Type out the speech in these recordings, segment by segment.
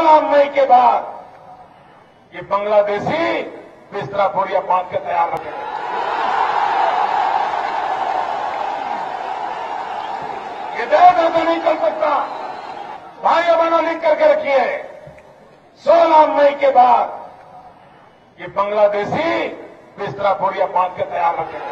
16 मई के बाद ये बांग्लादेशी बिस्तरा बोरिया बांध के तैयार रखेंगे। ये देश ऐसा नहीं चल सकता। भाइयों बहनों लिख करके रखिए, 16 मई के बाद ये बांग्लादेशी बिस्तरा बोरिया बांध के तैयार रखेंगे।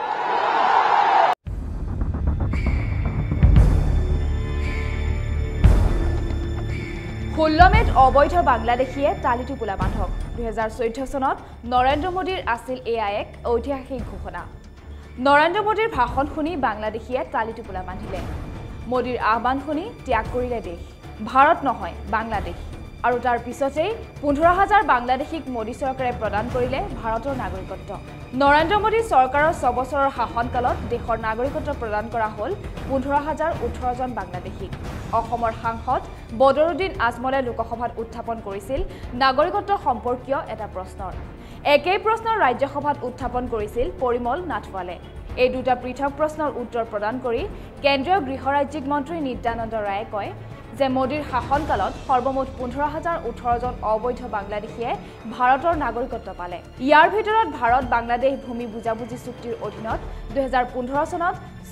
16 মেত অবৈধ বাংলাদেশীয়ে তালিটো পোলা বান্ধক। 2014 চনত নৰেন্দ্ৰ মোদীৰ আছিল এয়া এক ঐতিহাসিক ঘোষণা। নৰেন্দ্ৰ মোদীৰ ভাষণ শুনি বাংলাদেশীয়ে তালিটো পোলা বান্ধিলে। মোদীৰ আহ্বান শুনি ত্যাগ কৰিলে দেশ। ভাৰত নহয় বাংলাদেশ। আৰু তাৰ পিছতেই 15,000 বাংলাদেশীক মোদী চৰকাৰে প্ৰদান কৰিলে ভাৰতৰ নাগৰিকত্ব। নৰেন্দ্ৰ মোদী চৰকাৰৰ 6 বছৰৰ শাসনকালত দেশৰ নাগৰিকত্ব প্ৰদান কৰা হ'ল 15,018 জন বাংলাদেশীক। অসমৰ সাংসদ বদৰুদ্দিন আজমলে লোকসভাত উত্থাপন কৰিছিল নাগৰিকত্ব সম্পৰ্কীয় এটা প্ৰশ্নৰ। একেই প্ৰশ্ন ৰাজ্যসভাত উত্থাপন কৰিছিল পৰিমল নাথৱালে। এই দুটা পৃথক প্ৰশ্নৰ উত্তৰ প্ৰদান কৰি কেন্দ্ৰীয় গৃহ ৰাজ্যিক মন্ত্ৰী নিত্যানন্দ ৰায়ে কয় যে মোদীৰ শাসনকালত সৰ্বমুঠ 15,018 জন অবৈধ বাংলাদেশীয়ে ভাৰতৰ নাগৰিকত্ব পালে। ইয়াৰ ভিতৰত ভাৰত বাংলাদেশ ভূমি বুজাবুজি চুক্তিৰ অধীনত 2015 চনত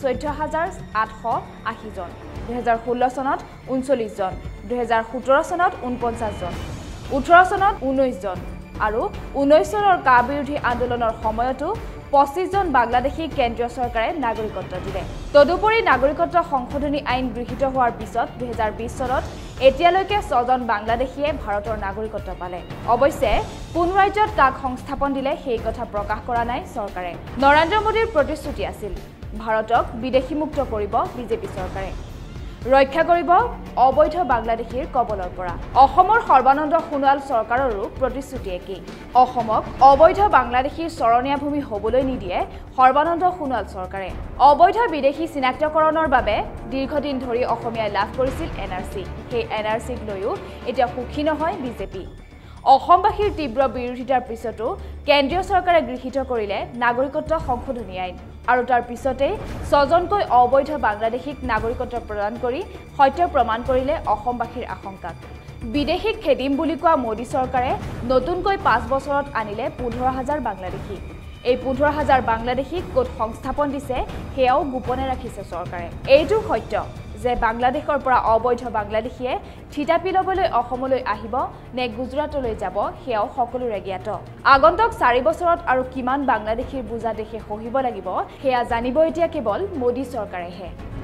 14,880 জন, 2016 চনত 39 জন, 2017 চনত 49 জন, 18 চনত 19 জন আৰু 19 চনৰ কা বিৰোধী আন্দোলনৰ সময়তো 25 জন বাংলাদেশী কেন্দ্ৰীয় চৰকাৰে নাগৰিকত্ব দিলে। তদুপৰি নাগৰিকত্ব সংশোধনী আইন গৃহীত হোৱাৰ পিছত 2020 চনত এতিয়ালৈকে 6 জন বাংলাদেশীয়ে ভাৰতৰ নাগৰিকত্ব পালে। অৱশ্যে কোন ৰাজ্যত কাক সংস্থাপন দিলে সেই কথা প্ৰকাশ কৰা নাই চৰকাৰে। নৰেন্দ্ৰ মোদীৰ প্ৰতিশ্ৰুতি আছিল ভাৰতক বিদেশীমুক্ত কৰিব বিজেপি চৰকাৰে, ৰক্ষা কৰিব অবৈধ বাংলাদেশীৰ কবলৰ পৰা। অসমৰ সৰ্বানন্দ সোণোৱাল চৰকাৰৰো প্ৰতিশ্ৰুতি একেই। অসমক অবৈধ বাংলাদেশীৰ চৰণীয়া ভূমি হ'বলৈ নিদিয়ে সৰ্বানন্দ সোণোৱাল চৰকাৰে। অবৈধ বিদেশী চিনাক্তকৰণৰ বাবে দীৰ্ঘদিন ধৰি অসমীয়াই লাভ কৰিছিল এনআৰচি। সেই এনআৰচিক লৈও এতিয়া সুখী নহয় বিজেপি। অসমবাসীৰ তীব্ৰ বিৰোধিতাৰ পিছতো কেন্দ্ৰীয় চৰকাৰে গৃহীত কৰিলে নাগৰিকত্ব সংশোধনী আইন আৰু তাৰ পিছতেই 6 জনকৈ অবৈধ বাংলাদেশীক নাগৰিকত্ব প্ৰদান কৰি সত্য প্ৰমাণ কৰিলে অসমবাসীৰ আশংকাক। বিদেশীক খেদিম বুলি কোৱা মোদী চৰকাৰে নতুনকৈ 5 বছৰত আনিলে 15,000 বাংলাদেশী। এই 15,000 বাংলাদেশীক ক'ত সংস্থাপন দিছে সেয়াও গোপনে ৰাখিছে চৰকাৰে। এইটো সত্য যে বাংলাদেশৰ পৰা অবৈধ বাংলাদেশীয়ে থিতাপি ল'বলৈ অসমলৈ আহিব নে গুজৰাটলৈ যাব সেয়াও সকলোৰে জ্ঞাত। আগন্তুক 4 বছৰত আৰু কিমান বাংলাদেশীৰ বুজা দেশে সহিব লাগিব সেয়া জানিব এতিয়া কেৱল মোদী চৰকাৰেহে।